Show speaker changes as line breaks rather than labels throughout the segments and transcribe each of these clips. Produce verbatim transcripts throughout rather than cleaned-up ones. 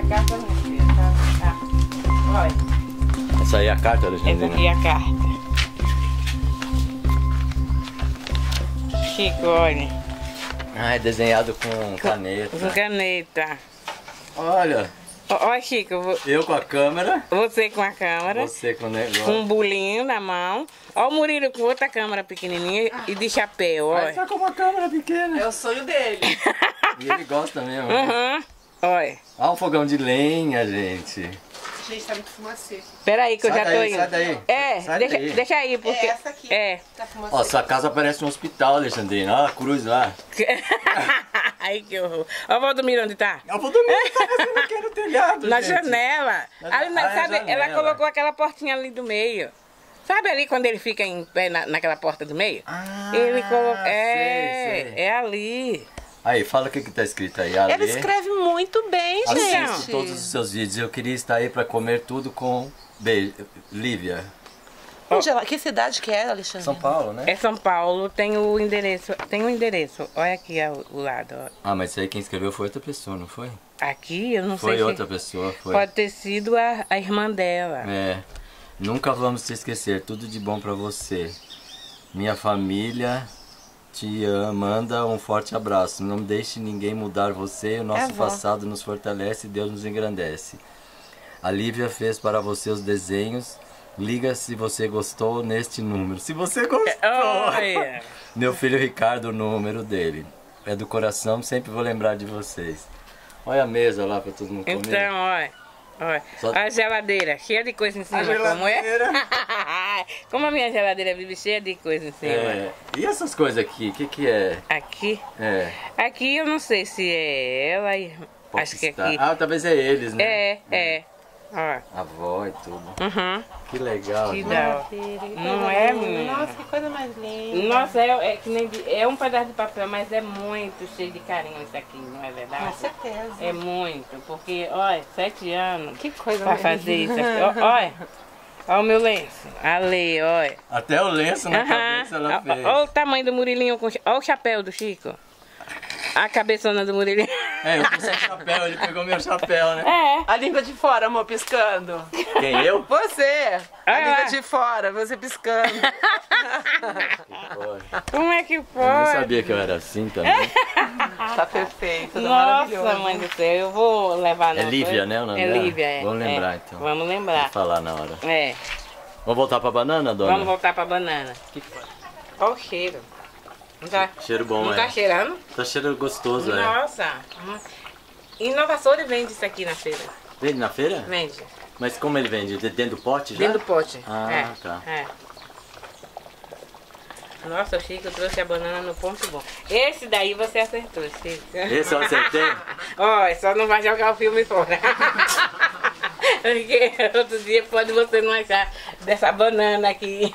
carta, minha filha. Tá? Ah, olha.
Essa aí é a carta, Alexandrina?
Essa aqui é a carta. Chico, olha.
Ah, é desenhado com caneta.
Com caneta.
Olha.
Olha, Chico.
Eu com a câmera.
Você com a câmera.
Você com o negócio.
Com um bolinho na mão. Olha o Murilo com outra câmera pequenininha e de chapéu, olha.
Ele tá com uma câmera pequena.
É o sonho dele.
E ele gosta mesmo.
Uhum. Olha.
Olha um fogão de lenha, gente.
Gente, tá muito fumacê.
Espera aí que eu
Sai
já tô
daí,
indo.
sai daí.
É,
Sai
deixa,
daí.
deixa aí, porque...
É essa aqui.
É.
Tá fumacê.
Ó, sua casa parece um hospital, Alexandrina. Olha a cruz lá.
Ai, que horror. Olha o Valdomiro onde tá.
Eu vou dormir, tá fazendo aqui no telhado,
Na
gente.
janela.
Na-
Ali, na-
ah, é
sabe,
janela.
ela colocou aquela portinha ali do meio. Sabe ali quando ele fica em pé na, naquela porta do meio?
Ah,
ele colocou.
sei,
É,
sei.
é ali.
Aí, fala o que que tá escrito aí. Ale,
Ele escreve muito bem,
assisto
gente.
todos os seus vídeos. Eu queria estar aí pra comer tudo com Be... Lívia.
Onde ela- que cidade que é, Alexandre?
São Paulo, né?
É São Paulo, tem o endereço. Tem o endereço. Olha aqui ao, o lado. Ó.
Ah, mas isso aí quem escreveu foi outra pessoa, não foi?
Aqui, eu não
Foi
sei
outra
se...
pessoa, foi.
Pode ter sido a, a irmã dela.
É. Nunca vamos te esquecer. Tudo de bom pra você. Minha família te ama, manda um forte abraço. Não deixe ninguém mudar você. O nosso
avó.
passado nos fortalece e Deus nos engrandece. A Lívia fez para você os desenhos. Liga se você gostou neste número. Se você gostou!
Olha.
Meu filho Ricardo, o número dele. É do coração, sempre vou lembrar de vocês. Olha a mesa lá pra todo mundo comer.
Então, olha. Olha.
Só-
A geladeira, cheia de coisa em cima, como é? Como a minha geladeira vive cheia de coisa em cima.
É, e essas coisas aqui, o que que é?
Aqui.
É.
Aqui eu não sei se é ela. e- Acho que é
Popstar.
aqui.
Ah, talvez é eles, né?
É, é. Ó.
A avó e tudo.
Uhum.
Que legal.
Que
gente.
dá. Não é, menina?
Nossa, que coisa mais linda.
Nossa, é, é que nem de- é um pedaço de papel, mas é muito cheio de carinho isso aqui, não é verdade?
Com certeza.
É muito, porque, olha, sete anos
Que coisa
pra
mais
fazer
linda.
isso aqui. Ó, olha, olha o meu lenço. Ali, olha.
Até o lenço na
Aham.
cabeça ela fez.
Olha o tamanho do Murilinho, com... olha o chapéu do Chico. A cabeçona do Murilinho.
É, eu pus o chapéu, ele pegou meu chapéu, né?
É.
A língua de fora, amor, piscando.
Quem, eu?
Você! A
Ah,
língua
é.
de fora, você piscando.
Como é que
Eu não
pode?
sabia que eu era assim também.
Tá perfeito, tá
Nossa,
maravilhoso.
mãe do céu, eu vou levar
É
no-
Lívia, né, o nome
É
dela?
Lívia, é.
Vamos lembrar,
é.
então.
Vamos
Vou
lembrar.
falar na hora.
É.
Vamos voltar pra banana, dona?
Vamos voltar pra banana. Olha o cheiro. Não tá,
Cheiro bom,
não
é.
tá cheirando?
Tá cheiro gostoso, é.
Nossa. Inovaçores vende isso aqui na feira.
Vende na feira?
Vende.
Mas como ele vende? De- Dentro do pote já?
Dentro do pote.
Ah,
é,
tá.
É. Nossa, o Chico trouxe a banana no ponto bom. Esse daí você acertou, Chico.
Esse eu acertei?
Ó, só não vai jogar o filme fora. Porque outro dia pode você não achar dessa banana aqui.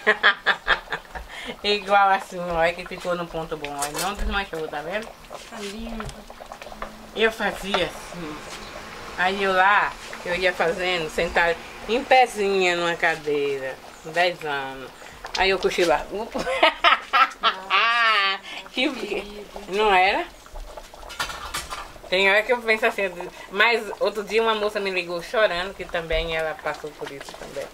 Igual assim, olha que ficou no ponto bom. Olha, não desmanchou, tá vendo?
Tá lindo.
Eu fazia assim. Aí eu lá, eu ia fazendo, sentada em pezinha numa cadeira, com dez anos. Aí eu cochilava. Que- Não era? Tem hora que eu penso assim, mas outro dia uma moça me ligou chorando, que também ela passou por isso também.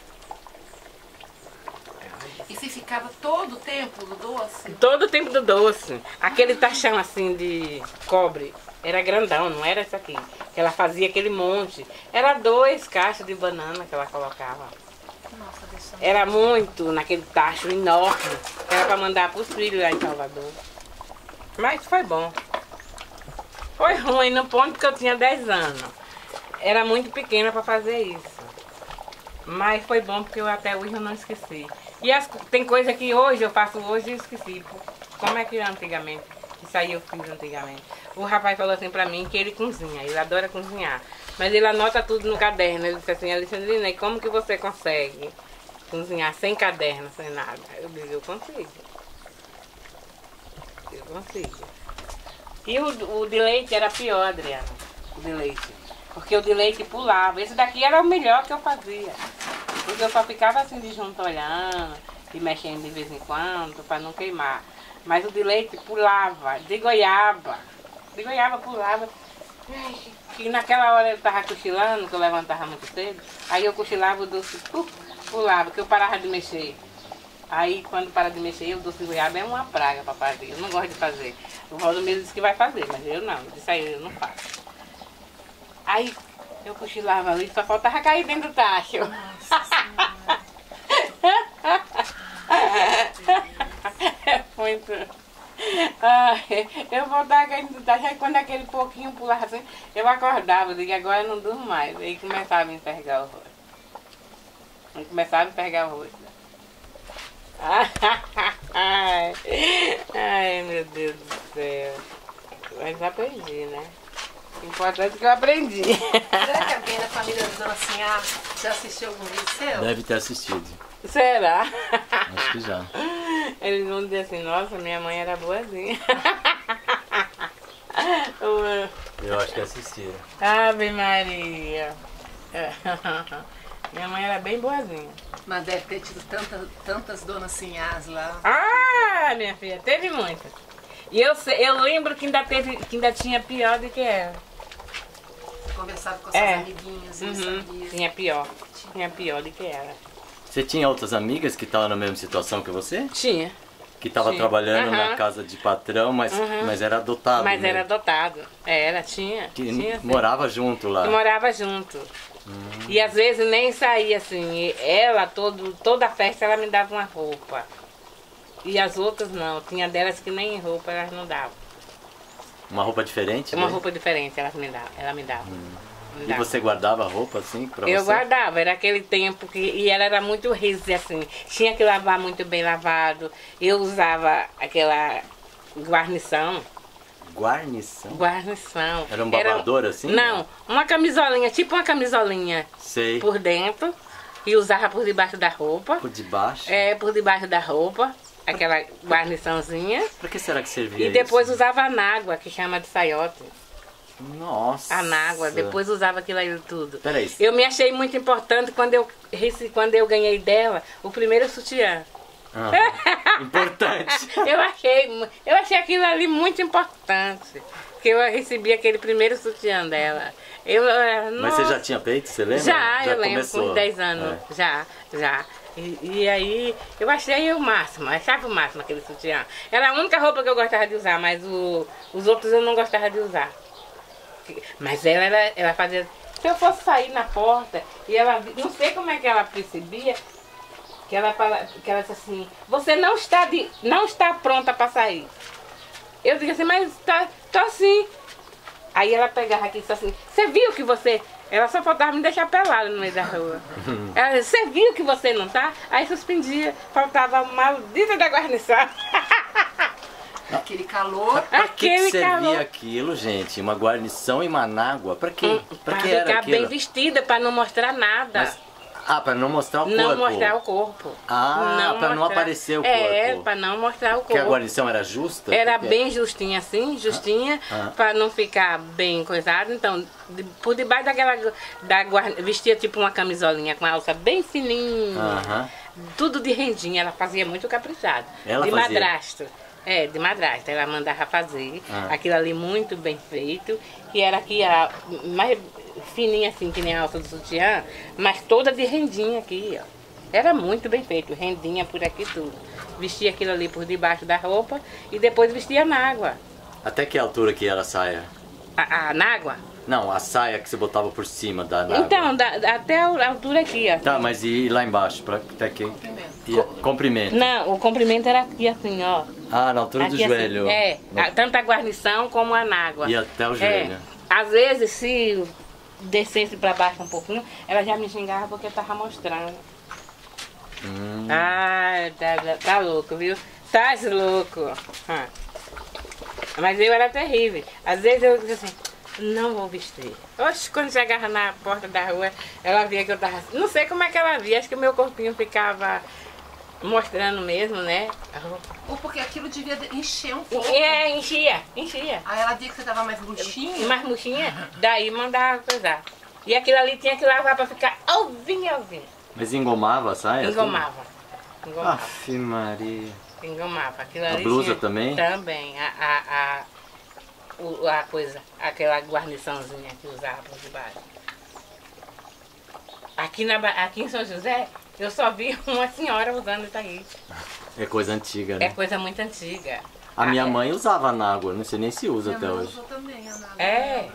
E você ficava todo o tempo do doce?
Todo o tempo do doce. Aquele tachão assim de cobre. Era grandão, não era isso aqui. Que ela fazia aquele monte. Era dois cachos de banana que ela colocava.
Nossa, deixa
Era muito naquele tacho enorme. Era pra mandar pros filhos lá em Salvador. Mas foi bom. Foi ruim no ponto que eu tinha dez anos. Era muito pequena pra fazer isso. Mas foi bom porque eu até hoje eu não esqueci. E as, tem coisa que hoje eu faço hoje e eu esqueci. Como é que era antigamente? Isso aí eu fiz antigamente. O rapaz falou assim pra mim que ele cozinha, ele adora cozinhar. Mas ele anota tudo no caderno. Ele disse assim, Alexandrina, e como que você consegue cozinhar sem caderno, sem nada? Eu disse, eu consigo. Eu consigo. E o, o de leite era pior, Adriana. O de leite. Porque o de leite pulava. Esse daqui era o melhor que eu fazia. Porque eu só ficava assim de junto olhando e mexendo de vez em quando para não queimar. Mas o de leite pulava, de goiaba. De goiaba pulava. E naquela hora eu tava cochilando, que eu levantava muito cedo, aí eu cochilava, o Dulce uh, pulava, que eu parava de mexer. Aí quando para de mexer, o doce goiaba é uma praga para fazer. Eu não gosto de fazer. O Valdomiro disse que vai fazer, mas eu não. Isso aí eu não faço. Aí eu cochilava ali, só faltava cair dentro do tacho. É muito. Ai, eu voltava caindo dentro do tacho, aí quando aquele pouquinho pulava assim, eu acordava, eu digo, agora eu não durmo mais. Aí começava a me enxergar o rosto. Aí começava a enxergar o rosto. Ai, ai, meu Deus do céu. Mas aprendi, né? O importante é que eu aprendi.
Será que alguém da família da Dona Sinhá já assistiu algum vídeo seu?
Deve ter assistido.
Será?
Acho que já.
Eles vão dizer assim, nossa, minha mãe era boazinha.
Eu acho que assistiram.
Ave Maria. Minha mãe era bem boazinha.
Mas deve ter tido tanta, tantas Donas Sinhás lá.
Ah, minha filha, teve muitas. E eu, sei- eu lembro que ainda, teve, que ainda tinha pior do que ela.
Conversava com suas
É.
amiguinhas e
Uhum,
sabia.
tinha pior. Tinha pior do que ela.
Você tinha outras amigas que estavam na mesma situação que você?
Tinha.
Que estavam
Sim.
trabalhando
Aham.
na casa de patrão, mas,
Uhum.
mas era adotado.
Mas
né?
era adotado. Era, tinha.
Que
tinha sim.
morava junto lá.
Que morava junto. E às vezes nem saía assim. E ela, todo, toda festa, ela me dava uma roupa. E as outras não. Tinha delas que nem roupa elas não davam.
Uma roupa diferente?
Uma
né?
roupa diferente elas me davam, ela me dava. Me
E
dava.
você guardava a roupa assim pra
Eu
você?
guardava, era aquele tempo que. E ela era muito rígida assim. Tinha que lavar muito bem lavado. Eu usava aquela guarnição.
Guarnição?
Guarnição.
Era um babador assim?
Não, uma camisolinha, tipo uma camisolinha
Sei.
por dentro. E usava por debaixo da roupa.
Por debaixo?
É, por debaixo da roupa. Aquela guarniçãozinha.
Pra que será que servia
E depois
isso?
usava anágua, que chama de saiote.
Nossa.
Anágua, depois usava aquilo aí tudo.
Peraí.
Eu me achei muito importante quando eu, rece- quando eu ganhei dela o primeiro sutiã.
Aham. Importante.
Eu achei, mu- eu achei aquilo ali muito importante. Porque eu recebi aquele primeiro sutiã dela. Eu, eh,
Mas você
nossa,
já tinha peito, você lembra?
Já, eu lembro,
começou.
com dez anos.
É.
Já, já. E, e aí, eu achei o máximo, achava o máximo aquele sutiã. Era a única roupa que eu gostava de usar, mas o- os outros eu não gostava de usar. Mas ela, era, ela fazia... Se eu fosse sair na porta, e ela... Não sei como é que ela percebia, que ela, fala, que ela disse assim, você não está, de, não está pronta para sair. Eu digo assim, mas tá, tô assim. Aí ela pegava aqui e disse assim, você viu que você... Ela só faltava me deixar pelada no meio da rua. Ela disse, você viu que você não tá? Aí suspendia, faltava a maldita da guarnição.
Aquele calor.
Pra que, que
Aquele
servia
calor.
aquilo, gente? Uma guarnição e manágua? Pra quê? Pra
Pra
que era
ficar
aquilo?
bem vestida, para não mostrar nada.
Mas- ah, pra não mostrar o
Não
corpo.
mostrar o corpo.
Ah, pra não aparecer o
É,
corpo.
para não mostrar o corpo.
Porque a guarnição era justa?
Era
Porque-
bem justinha assim, justinha,
Ah.
para não ficar bem coisado. Então, de- por debaixo daquela da guarda, vestia tipo uma camisolinha com a alça bem fininha.
Aham.
Tudo de rendinha, ela fazia muito caprichado.
Ela
de
fazia?
madrasto. É, de madrasta. Ela mandava fazer
Ah.
aquilo ali muito bem feito, que era aqui a mais fininha assim, que nem a alça do sutiã, mas toda de rendinha aqui, ó. Era muito bem feito, rendinha por aqui tudo. Vestia aquilo ali por debaixo da roupa e depois vestia na água.
Até que altura que era a saia?
A, a, na água?
Não, a saia que você botava por cima da nágua.
Então, da- da- até a altura aqui, ó.
Tá, mas e lá embaixo? Pra, até que... Ia- comprimento.
Não, o comprimento era aqui assim, ó.
Ah, na altura do
Aqui, assim,
joelho.
é,
No-
a- tanto a guarnição como a nágua.
E até o
É,
joelho.
às vezes, se descesse pra baixo um pouquinho, ela já me xingava porque tava mostrando.
Hum.
Ah, tá, tá- tá louco, viu? Tá louco. Ah. Mas eu era terrível. Às vezes eu dizia assim, não vou vestir. Oxe, quando chegava na porta da rua, ela via que eu tava... Não sei como é que ela via, acho que o meu corpinho ficava mostrando mesmo, né? A roupa.
Ou porque aquilo devia encher um pouco.
É, enchia, enchia.
Aí ela via que você tava mais murchinha.
Mais murchinha, daí mandava coisar. E aquilo ali tinha que lavar pra ficar alvinha, alvinha.
Mas engomava a saia?
Engomava. Engomava.
Aff, Maria.
Engomava. Aquilo
A
ali
blusa
tinha-
também?
Também. A, a, a, o- a coisa, aquela guarniçãozinha que usava por debaixo. Aqui, na, Ba- aqui em São José, eu só vi uma senhora usando isso aí.
É coisa antiga,
É
né?
coisa muito antiga.
A minha
Ah, é.
mãe usava anágua, não sei nem se usa
Minha
até
mãe
hoje.
usou também, a Nágua.
É.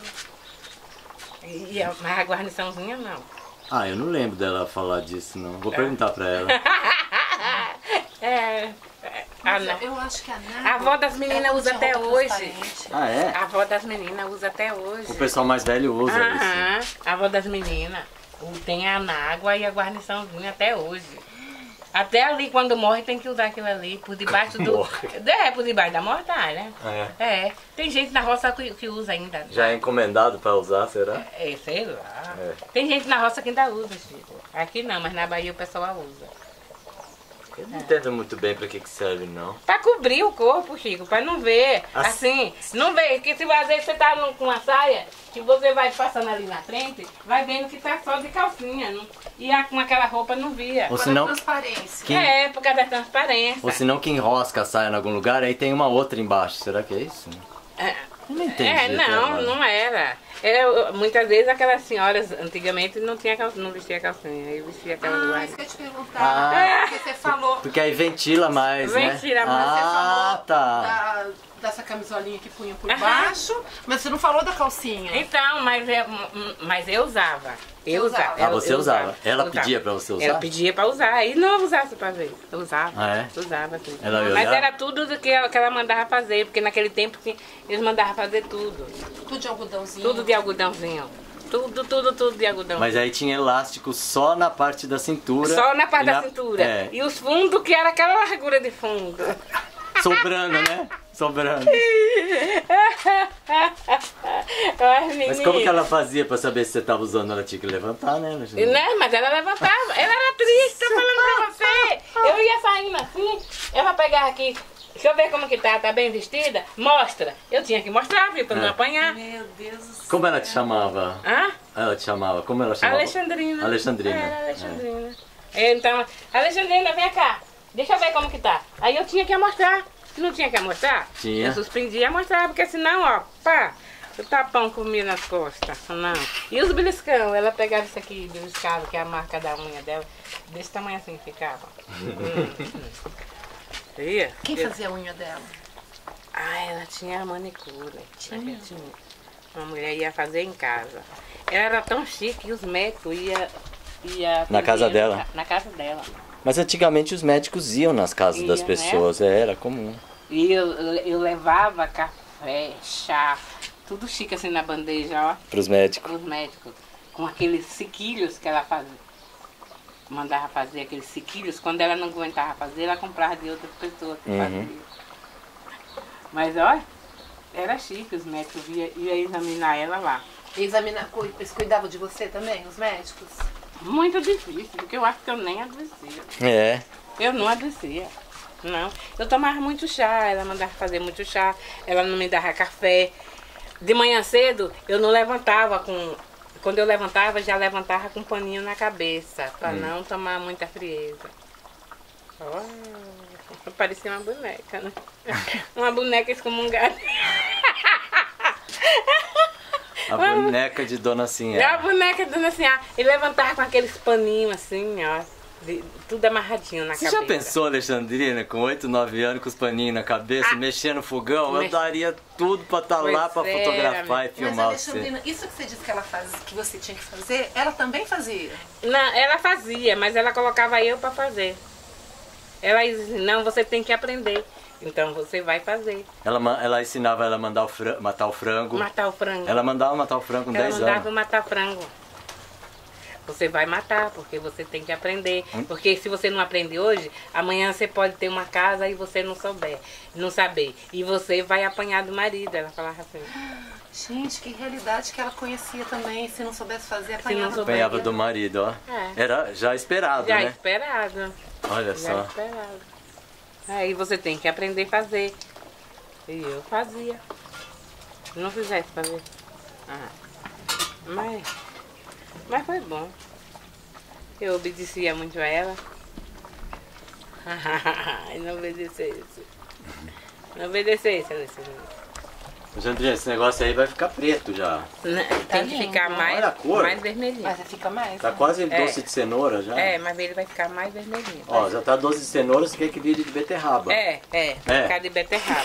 E a, mas a guarniçãozinha não.
Ah, eu não lembro dela falar disso, não. Vou perguntar pra ela.
É. é, Ah,
Mas
não.
eu acho que a Nágua...
A avó das meninas
ela
usa
tinha
até
roupa
hoje.
transparente.
Ah, é?
A avó das meninas usa até hoje.
O pessoal mais velho usa isso.
Aham, a avó das meninas. O- Tem a anágua e a guarniçãozinha até hoje. Até ali, quando morre, tem que usar aquilo ali, por debaixo do...
Morre.
É, por debaixo da mortalha, né?
É.
É. Tem gente na roça que, que usa ainda.
Já é encomendado pra usar, será?
É, sei lá.
É.
Tem gente na roça que ainda usa, Chico. Aqui não, mas na Bahia o pessoal usa.
Eu não entendo muito bem pra que que serve, não.
Pra cobrir o corpo, Chico, pra não ver.
As-
Assim, não ver. Que se às vezes você tá no- com uma saia, que você vai passando ali na frente, vai vendo que tá só de calcinha. Não, e a, com aquela roupa não via.
Ou
Agora,
senão,
transparência.
quem,
É, por causa da transparência.
ou senão que enrosca a saia em algum lugar, aí tem uma outra embaixo. Será que é isso?
É,
Eu não entendi.
é,
até
não,
agora.
não era. Era, muitas vezes aquelas senhoras antigamente não tinha cal- não vestia calcinha, aí vestia aquela
Ah,
guarda.
isso que eu ia te perguntar.
Ah.
Porque você falou
Porque aí ventila mais, né?
Ventila mais,
você
Ah,
falou
tá.
da, dessa camisolinha que punha por
Aham.
baixo, mas você não falou da calcinha.
Então, mas eu, mas eu usava. Eu
Você
usava.
usava?
Ah,
eu-
você
eu
usava? Ela
usava.
pedia pra você usar?
Ela pedia pra usar. E não usasse pra ver. Eu usava.
Ah, é?
Usava tudo.
Ela ia
Mas
olhar?
era tudo do que ela, que ela mandava fazer, porque naquele tempo que eles mandavam fazer tudo.
Tudo de algodãozinho.
Tudo de algodãozinho. Tudo, tudo, tudo de algodão.
Mas aí tinha elástico só na parte da cintura.
Só na parte
e
da cintura.
É,
E os fundos, que era aquela largura de fundo.
sobrando, né? Sobrando.
Ai,
Mas como que ela fazia pra saber se você tava usando? Ela tinha que levantar, né? Alexandre?
Né? Mas ela levantava. Ela era triste, tô falando pra você. Eu ia saindo assim, ela pegava aqui. Deixa eu ver como que tá, tá bem vestida? Mostra. Eu tinha que mostrar, viu, pra não
É.
apanhar.
Meu Deus do céu.
Como ela te chamava?
Hã?
Ela te chamava? Como ela chamava?
Alexandrina.
Alexandrina.
Era Alexandrina. Então, Alexandrina, vem cá. Deixa eu ver como que tá. Aí eu tinha que mostrar. Se não tinha que mostrar,
Tinha.
eu suspendia a mostrar, porque senão, ó, pá, o tapão comia nas costas. Não. E os beliscão, ela pegava isso aqui, beliscava, que é a marca da unha dela, desse tamanho assim ficava. Hum, hum. Ia?
Quem
Eu-
fazia a unha dela?
Ah, ela tinha manicure. Tinha. tinha. Uma mulher ia fazer em casa. Ela era tão chique que os médicos iam. Ia
Na casa
atender
dela?
Na, na casa dela.
Mas antigamente os médicos iam nas casas
Ia,
das
né?
pessoas, é, era comum.
E eu, eu levava café, chá, tudo chique assim na bandeja, ó,
Pros médicos.
para os médicos. Com aqueles sequilhos que ela fazia. Mandava fazer aqueles sequilhos. Quando ela não aguentava fazer, ela comprava de outras pessoas que
Uhum.
faziam. Mas olha, era chique, os médicos iam ia examinar ela lá.
Examinar, cu- eles cuidavam de você também, os médicos?
Muito difícil, porque eu acho que eu nem adoecia.
É.
Eu não adoecia. Não. Eu tomava muito chá, ela mandava fazer muito chá, ela não me dava café. De manhã cedo, eu não levantava com. Quando eu levantava, já levantava com um paninho na cabeça, para não tomar muita frieza. Oh, parecia uma boneca, né? Uma boneca excomungada.
A boneca de Dona
É a
Sinhá.
boneca dando assim, ah, e levantava com aqueles paninhos assim, ó. de- tudo amarradinho na
Você
cabeça.
já pensou, Alexandrina, com oito, nove anos, com os paninhos na cabeça,
Ah.
mexendo no fogão? Eu
Mex-
daria tudo pra estar lá pra
Pois é,
fotografar e
Mas,
filmar você.
Alexandrina, isso que você disse que ela faz, que você tinha que fazer, ela também fazia.
Não, ela fazia, mas ela colocava eu para fazer. Ela dizia, não, você tem que aprender. Então você vai fazer.
Ela, ma- ela ensinava ela a mandar o fran- matar o frango.
Matar o frango.
Ela mandava matar o frango com
Ela
dez
mandava
anos.
eu matar frango. Você vai matar, porque você tem que aprender.
Hum?
Porque se você não aprender hoje, amanhã você pode ter uma casa e você não souber, não saber. E você vai apanhar do marido. Ela falava assim.
Gente, que realidade que ela conhecia também. Se não soubesse fazer,
não
apanhava.
souber-
Apanhava do marido, ó.
É.
Era já esperado,
Já
né?
esperado.
Olha
Já
só.
esperado. Aí você tem que aprender a fazer. E eu fazia. Se não fizesse fazer. Ah. Mas, mas foi bom. Eu obedecia muito a ela. E não obedecesse. Não obedecesse, Alessandra.
Jandrinha, esse negócio aí vai ficar preto já.
Né,
Tá
tem que
lindo.
ficar mais,
Olha a cor.
mais vermelhinho.
Mas fica mais.
Tá
né?
quase
É.
doce de cenoura já.
É, mas ele vai ficar mais vermelhinho.
Ó, já tá doce de cenoura, você quer que vire de beterraba.
É, é,
É.
ficar de beterraba.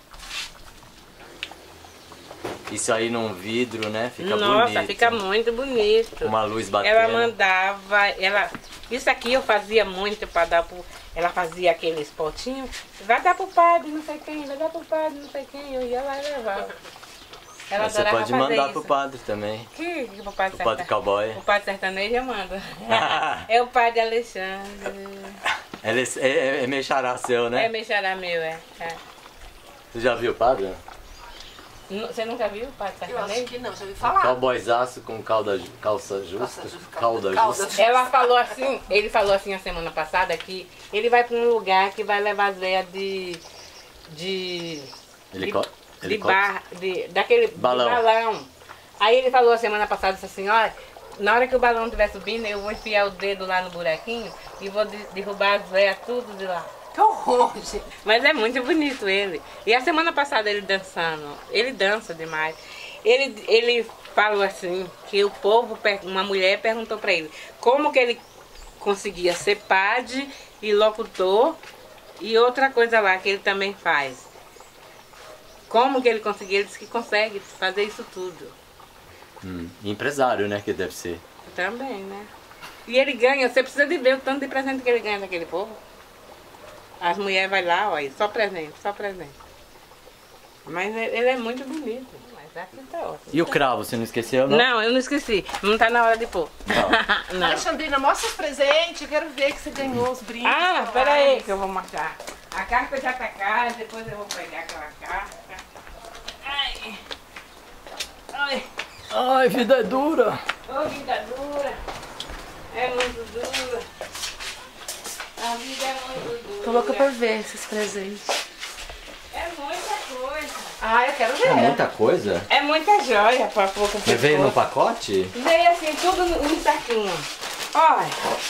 Isso aí num vidro, né? Fica
Nossa,
bonito.
fica muito bonito.
Uma luz batendo.
Ela mandava, ela. Isso aqui eu fazia muito para dar pro. Ela fazia aqueles potinhos. Vai dar pro padre, não sei quem, vai dar pro padre, não sei quem. Eu ia lá e levava. Ela
Você
adorava
pode
fazer
mandar
isso.
pro padre também.
Que, que o padre
O padre cowboy.
O padre sertanejo eu mando. É o padre Alexandre.
Ele é, é, é meio xará seu, né?
É mexerá meu, é. é.
Você já viu o padre?
Nu- Você nunca viu o padre
Eu acho
sertanejo?
que não, já ouvi falar.
Cowboyzaço com calda, ju- calça justa.
Calça justa,
Calda
calça
justa.
Ela falou assim, ele falou assim a semana passada que ele vai para um lugar que vai levar as veias de. de.
Helicó-
de
helicóptero?
bar, de, daquele de
Balão.
balão. Aí ele falou a semana passada assim, olha, na hora que o balão estiver subindo, eu vou enfiar o dedo lá no buraquinho e vou de- derrubar as veias tudo de lá.
Que horror, gente.
Mas é muito bonito ele. E a semana passada ele dançando, ele dança demais. Ele, ele falou assim, que o povo, per- uma mulher perguntou pra ele como que ele conseguia ser padre e locutor e outra coisa lá que ele também faz. Como que ele conseguia? Ele disse que consegue fazer isso tudo.
Hum, empresário, né? Que deve ser.
Também, né? E ele ganha, você precisa de ver o tanto de presente que ele ganha daquele povo. As mulheres vão lá, olha, só presente, só presente. Mas ele ele é muito bonito. Mas aqui tá ótimo.
E o cravo, você não esqueceu, não?
Não, eu não esqueci. Não tá na hora de pôr.
Não.
Não.
Alexandrina, mostra os presentes. Eu quero ver que você ganhou os brindes.
Ah,
solares.
pera aí que eu vou mostrar. A carta já tá cá, depois eu vou pegar aquela carta. Ai. Ai.
Ai, vida é dura.
Ô, vida dura. É muito dura. A vida é muito dura.
Tô louca pra ver esses presentes.
É muita coisa.
Ah, eu quero ver.
É muita coisa.
É muita joia pra pouco.
Mas veio no pacote?
Veio assim, tudo num saquinho. Olha.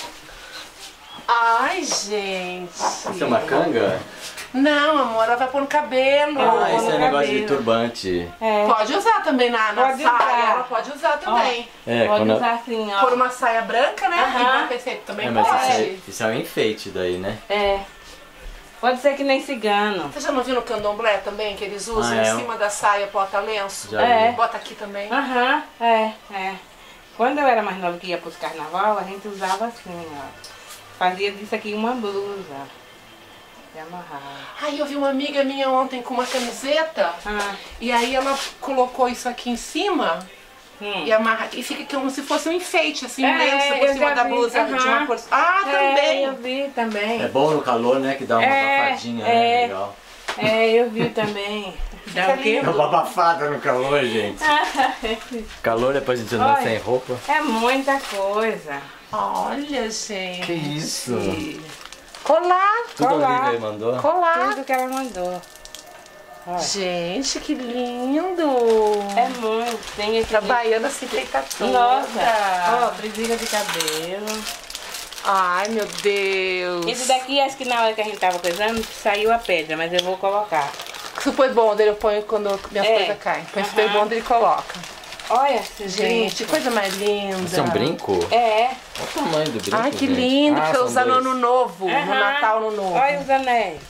Ai, gente.
Isso é uma canga?
Não, amor, ela vai pôr no cabelo.
Ah, isso é
no
negócio de
cabelo.
turbante.
É.
Pode usar também na, na
Pode
saia.
usar.
Ela pode usar também.
É,
Pode
quando...
usar assim, ó.
Pôr uma saia branca, né?
Aham.
E uma perfeita também
É, mas
pode.
isso, é, isso é um enfeite daí, né?
É. Pode ser que nem cigano.
Você já não viu no candomblé também, que eles usam
Ah, é?
em cima da saia, bota lenço?
Já
É.
vi.
Bota aqui também.
Aham, é, é. Quando eu era mais nova que ia pros carnaval, a gente usava assim, ó. Fazia disso aqui uma blusa. E amarrava.
Ai, eu vi uma amiga minha ontem com uma camiseta.
Ah,
E aí ela colocou isso aqui em cima
hum.
e amarra e fica como se fosse um enfeite, assim,
É,
um lenço por
eu
cima
já
da
vi,
blusa de
aham.
uma cor. Ah,
É,
também!
eu vi também.
É bom no calor, né? Que dá uma
É,
abafadinha,
é.
né? Legal.
É, eu vi também. Dá o quê?
É uma abafada no calor, gente. Calor é pra gente andar
Olha.
sem roupa.
É muita coisa.
Olha, gente.
Que isso?
Colar,
Tudo a
Colar.
Olivia mandou?
colar.
Tudo que ela mandou. Olha.
Gente, que lindo!
É muito. Tem esse
A baiana se feita toda.
Nossa, ó, presilha de cabelo.
Ai, meu Deus.
Esse daqui, acho que na hora que a gente tava coisando, saiu a pedra, mas eu vou colocar.
Super bonder eu ponho quando minhas
É.
coisas caem. Põe
Aham.
super bonder e coloca.
Olha esse
Gente,
brinco.
coisa mais linda.
Isso é um brinco?
É.
Olha o tamanho do brinco,
Ai, que
gente.
lindo.
Ah,
pra você
são
usar no
dois.
ano novo. No
Aham.
Natal, no novo.
Olha os anéis.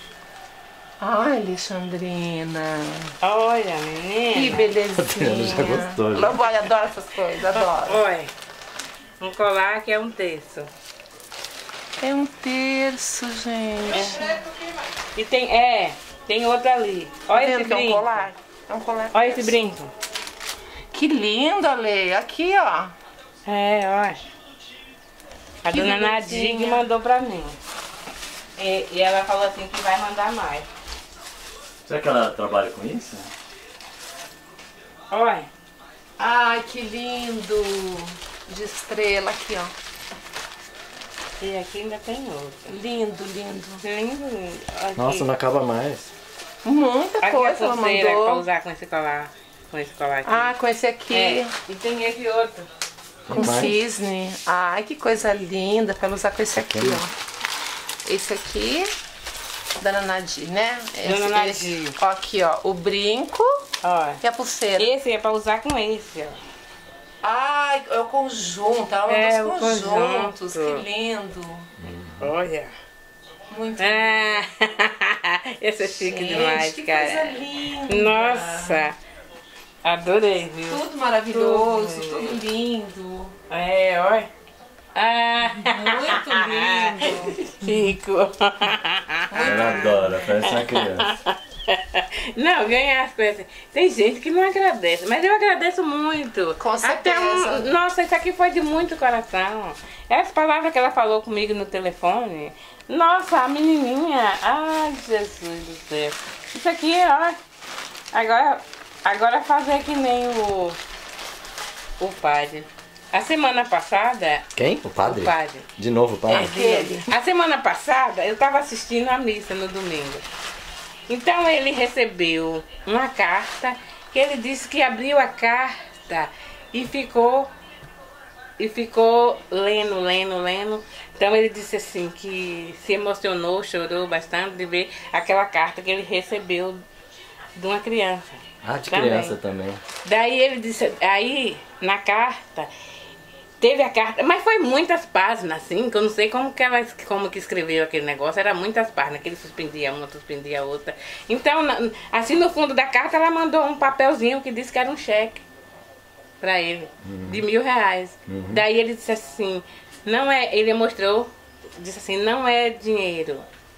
Ai, Alexandrina.
Olha,
Que
menina.
belezinha.
Já gostou, já.
Lamboy adora essas coisas, adoro.
Olha. Um colar que é um terço.
É um terço, gente.
E tem, é, tem outro ali. Olha
Tá
esse
vendo que é um
brinco.
colar? É um colar.
Olha esse
terço.
brinco.
Que lindo, Ale. Aqui, ó.
É, olha. A
Que
dona
bonitinha.
Nadir que mandou pra mim. E, e ela falou assim que vai mandar mais.
Será que ela trabalha com isso?
Olha.
Ai, que lindo. De estrela aqui, ó.
E aqui ainda tem outro.
Lindo, lindo.
Lindo, lindo. Aqui.
Nossa, não acaba mais.
Muita
Aqui
coisa
a
ela
pulseira pra
mandou.
usar com esse colar. Com esse colar aqui.
Ah, com esse aqui.
É. E tem esse outro.
Com
mais.
cisne. Ai, que coisa linda pra ela usar com esse aqui, ó. Esse aqui, Dona Nadir, né? Esse,
Dona
esse-
Nadir.
ó, aqui, ó, o brinco
Ó.
E a pulseira?
Esse é pra usar com esse, ó.
Ai, é o conjunto, é um
É,
dos
o
conjuntos.
conjunto.
Que lindo.
Olha.
Muito
Ah, esse é chique
Gente,
demais,
que
cara.
coisa linda.
Nossa. Adorei, viu?
Tudo maravilhoso,
Tudo.
tudo lindo.
É, olha. Ah.
Muito lindo.
Chico.
Ela adora, parece uma criança.
Não, ganhar as coisas. Tem gente que não agradece, mas eu agradeço muito.
Com
Até
certeza.
um, nossa, isso aqui foi de muito coração. Essa palavra que ela falou comigo no telefone. Nossa, a menininha. Ai, Jesus do céu. Isso aqui, ó. Agora, agora fazer que nem o, o padre. A semana passada.
Quem? O padre?
O padre.
De novo o
É,
padre?
dele. A semana passada eu estava assistindo a missa no domingo. Então ele recebeu uma carta que ele disse que abriu a carta e ficou e ficou lendo, lendo, lendo. Então ele disse assim que se emocionou, chorou bastante de ver aquela carta que ele recebeu de uma criança.
Ah, de
Também.
criança também.
Daí ele disse, aí na carta teve a carta, mas foi muitas páginas, assim, que eu não sei como que ela como que escreveu aquele negócio, era muitas páginas, que ele suspendia uma, suspendia outra. Então, na- assim no fundo da carta, ela mandou um papelzinho que disse que era um cheque pra ele, de mil reais. Daí ele disse assim, não é, ele mostrou, disse assim, não é dinheiro,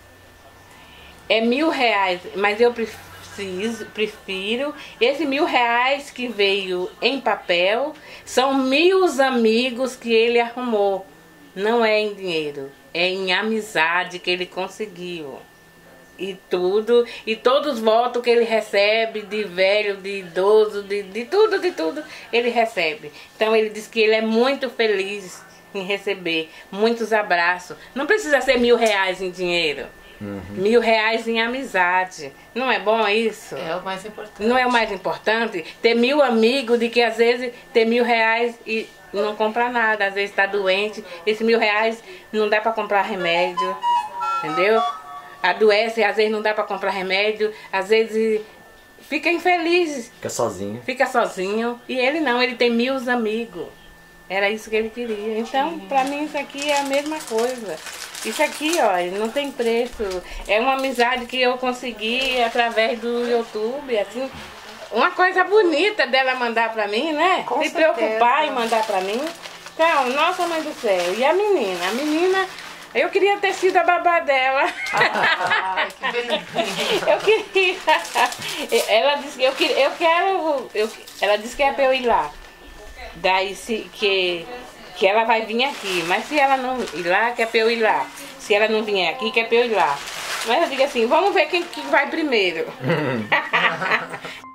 é mil reais, mas eu preciso, prefiro esse mil reais que veio em papel, são mil amigos que ele arrumou. Não é em dinheiro, é em amizade que ele conseguiu. E tudo, e todos os votos que ele recebe, de velho, de idoso, de, de tudo, de tudo, ele recebe. Então ele diz que ele é muito feliz em receber muitos abraços. Não precisa ser mil reais em dinheiro. Mil reais em amizade. Não é bom isso?
É o mais importante.
Não é o mais importante? Ter mil amigos de que às vezes ter mil reais e não compra nada. Às vezes está doente. Esse mil reais não dá para comprar remédio. Entendeu? Adoece, às vezes não dá para comprar remédio. Às vezes fica infeliz,
Fica sozinho.
fica sozinho. E ele não, ele tem mil amigos. Era isso que ele queria. Então, para mim, isso aqui é a mesma coisa. Isso aqui, ó, não tem preço. É uma amizade que eu consegui através do YouTube, assim. Uma coisa bonita dela mandar pra mim, né?
Com
Se
certeza.
preocupar e mandar pra mim. Então, nossa mãe do céu. E a menina? A menina, eu queria ter sido a babá dela.
Ai, que beleza.
Eu queria. Ela disse que eu, queria, eu quero. Eu, ela disse que é pra eu ir lá. Daí se, que, que ela vai vir aqui. Mas se ela não ir lá, que é pra eu ir lá. Se ela não vier aqui, que é pra eu ir lá. Mas eu digo assim, vamos ver quem que vai primeiro.